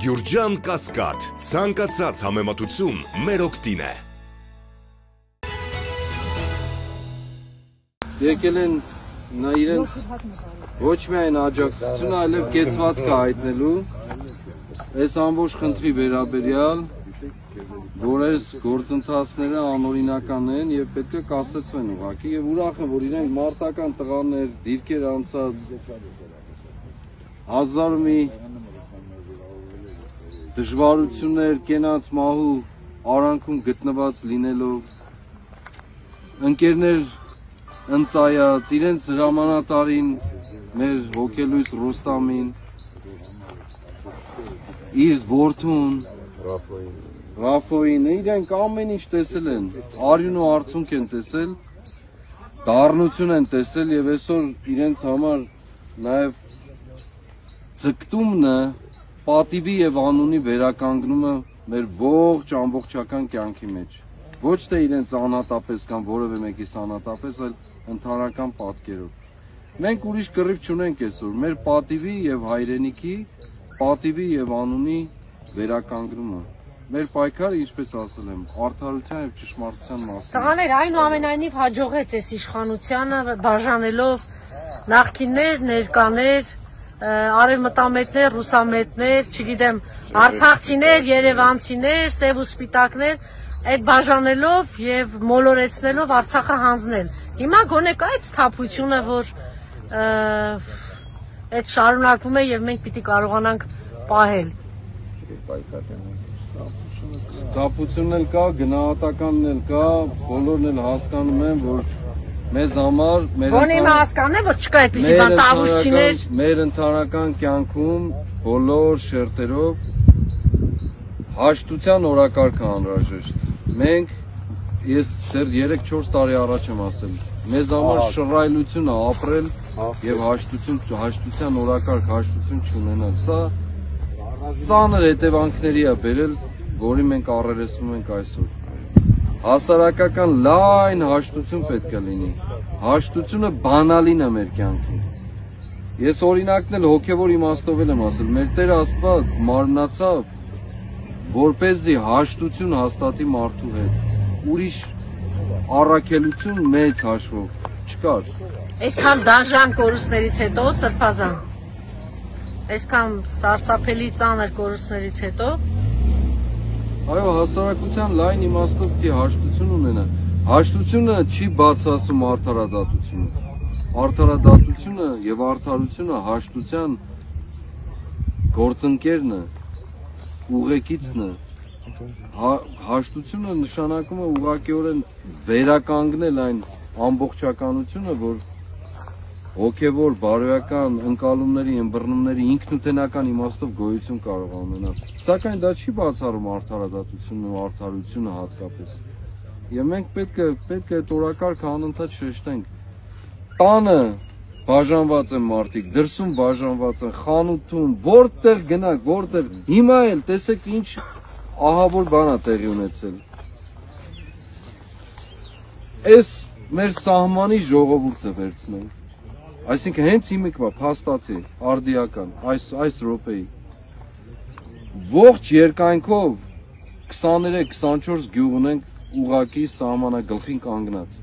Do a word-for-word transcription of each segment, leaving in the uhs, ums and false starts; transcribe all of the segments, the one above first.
Գյուրջան Կասկադ, ցանկացած համեմատություն մեր օգտին է։ Եկել են նա իրենց ոչ միայն աջակցությունը, այլև կեցվածքը հայտնելու այս ամբողջ խնդրի վերաբերյալ, որ այս գործընթացները անօրինական են եւ պետք է կասեցվեն ուղղակի եւ ուրախ եմ, որ իրենք մարտական տղաներ, դիրքեր անցած հազար մի դժվարություններ, կենաց մահու արանքում գտնված լինելով ընկերներ ընծայած, իրենց հրամանատարին, մեր հոգելույս Ռոստամին, իր որդուն, Ռաֆոին, իրենք ամեն ինչ տեսել են, արյուն ու արցունք են տեսել, դառնություն են տեսել եւ այսօր իրենց համար նաեւ ձգտումն է պատիվի եւ անունի վերականգնումը մեր ողջ ամբողջական կյանքի մեջ։ Ոչ թե իրենց անհատապես կամ որևէ մեկիս անհատապես, այլ ընդհանրական պատկերով։ Մենք ուրիշ կռիվ չունենք այսօր, մեր պատիվի եւ հայրենիքի, պատիվի եւ անունի վերականգնումը։ Մեր պայքարը, ինչպես ասել եմ, արդարության եւ ճշմարտության մասին։ Տղաներ, այնուամենայնիվ հաջողեց այս իշխանությանը բաժանելով նախկիններ, ներկաներ, արևմտամետներ, ռուսամետներ, չգիտեմ, արցախցիներ, երևանցիներ, սև ու սպիտակներ, այդ բաժանելով եւ մոլորեցնելով Արցախը հանձնել։ Հիմա գոնե կա այդ սթափությունը, որ այդ շարունակվում է եւ մենք պիտի կարողանանք պահել։ Սթափությունն էլ կա, գնահատականն էլ կա, բոլորն էլ հասկանում են, որ մեզ համար Ոնի իմ հասկանն է, որ չկա այդպիսի բան տավուշչիներ։ Մեր ընդհանրական կյանքում բոլոր շերտերով հաշտության օրակարգը անհրաժեշտ։ Մենք, ես դեռ երեք-չորս տարի առաջ եմ ասել, մեզ համար շռայլություն է ապրել եւ հաշտություն, հաշտության օրակարգ, հաշտություն չունենալ։ Սա ծանր հետևանքների է բերել, որի մենք առերեսվում ենք այսօր։ Հասարակական լայն հաշտություն պետք է լինի։ Հաշտությունը բանալին է մեր կյանքին։ Ես օրինակն էլ հոգևոր իմաստով եմ ասել, մեր Տեր Աստված մարմնացավ, որպեսզի հաշտություն հաստատի մարդու հետ։ Ուրիշ առաքելություն մեծ հաշվով չկար։ Այսքան դաժան կորուստներից հետո, Սրբազան, այսքան սարսափելի ծանր կորուստներից հետո, այո, հասարակության լայն իմաստով պիտի հաշտություն ունենա։ Հաշտությունը չի բացասում արդարադատությունը։ Արդարադատությունը եւ արդարությունը հաշտության գործընկերն է, ուղեկիցն է։ Հաշտությունը նշանակում է ուղղակիորեն վերականգնել այն ամբողջականությունը, որ հոգևոր, բարոյական ընկալումների, ըմբռնումների ինքնութենական իմաստով գոյություն կարող է ունենալ։ Սակայն դա չի բացառում արդարադատությունն ու արդարությունը հատկապես։ Եվ մենք պետք է պետք է այդ օրակարգը անընդհատ շեշտենք։ Տանը բաժանված են մարդիկ, դրսում բաժանված են, խանութում, որտեղ գնաք, որտեղ։ Հիմա էլ տեսեք ինչ ահավոր բան է տեղի ունեցել։ Այս մեր սահմանի ժողովուրդը վերցնենք։ Այսինքն հենց հիմիկվա փաստացի, արդիական, այս այս րոպեի ողջ երկայնքով քսաներեք քսանչորս գյուղ ունենք ուղակի սահմանագլխին կանգնած։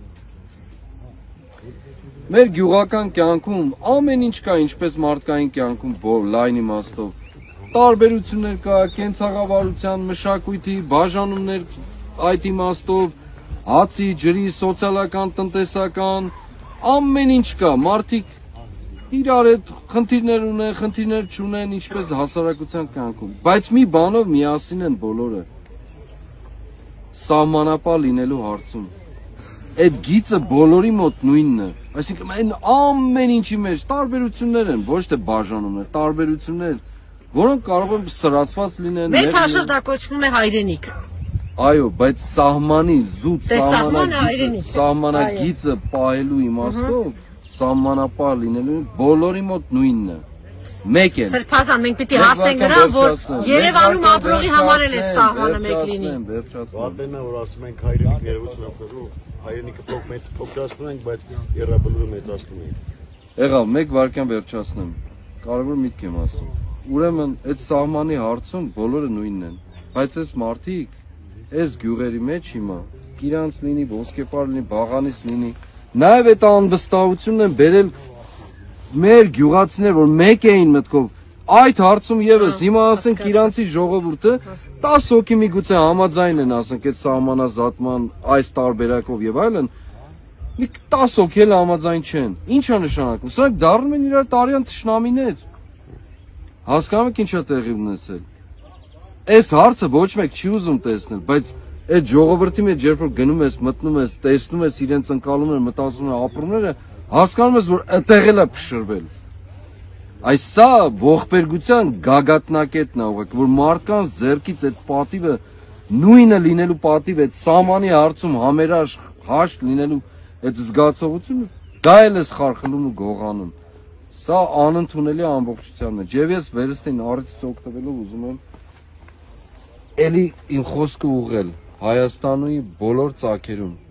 Մեր գյուղական կյանքում ամեն ինչ կա, ինչպես մարդկային կյանքում լայն իմաստով։ Տարբերություններ կա, կենցաղավարության, մշակույթի, բաժանումներ այդ իմաստով, հացի, ջրի, սոցիալական, տնտեսական, ամեն ինչ կա, մարդիկ իրար հետ խնդիրներ ունեն, խնդիրներ չունեն, ինչպես հասարակության կյանքում, բայց մի բանով միասին են բոլորը, սահմանապահ լինելու հարցում, այդ գիծը բոլորի մոտ նույնն է, այսինքն այն ամեն ինչի մեջ տարբերություններ են, ոչ թե բաժանումներ, տարբերություններ, որոնք կարող են սրացված լինեն։ Մեծ հաշվով դա կոչվում է հայրենիք։ Այո, բայց սահմանի զուտ սահմանագիծը պահելու իմաստով սահմանապահ լինելու բոլորի մոտ նույնն է։ Մեկ է։ Սրբազան, մենք պիտի հասնենք նրան, որ Երևանում ապրողի համար էլ այդ սահմանը մեկ լինի։ Վատենն է, որ ասում ենք հայրենիք ներողություն ապրելու, հայրենիքը փոքրացնում ենք, բայց եռաբլուրը մեծացնում ենք։ Եղավ, մեկ վայրկյան վերջացնեմ։ Կարևոր միտք եմ ասում։ ուրեմն այդ սահմանի հարցում բոլորը նույնն են, բայց այս մարդիկ այս գյուղերի մեջ հիմա իրանց լինի, ոսկեպար լինի, բաղանից լինի, նաև այդ անվստահությունն են բերել մեր գյուղացիներ, որ մեկ էին մտքով, այդ հարցում եւս հիմա ասենք իրանցի ժողովուրդը տասը հոգի միգուցե համաձայն են ասենք այդ սահմանազատման այս տարբերակով եւ այլն, մի տասը հոգի էլ համաձայն չեն։ Ինչ է նշանակում։ Սրանք դառնում են իրար տարյան թշնամիներ։ Հասկանում եք ինչա տեղի ունեցել։ Այս հարցը ոչ մեկ չի ուզում տեսնել, բայց այդ ժողովրդի մեջ երբ որ գնում ես, մտնում ես, տեսնում ես իրենց ընկալումները, մտածումները, ապրումները, հասկանում ես, որ այդտեղ էլ է փշրվել։ Այս սա ողբերգության գագաթնակետն է ուղղակի, որ մարդկանց ձեռքից այդ պատիվը նույնը լինելու պատիվ, այդ սահմանի հարցում համերաշխ հաշտ լինելու այդ զգացողությունը, դա էլ է խարխլում ու գողանում։ Սա անընդունելի ամբողջության մեջ։ Եվ ես վերստին առիթից օգտվելով ուզում եմ էլի իմ խոսքը ուղղել Հայաստանի բոլոր ծագերուն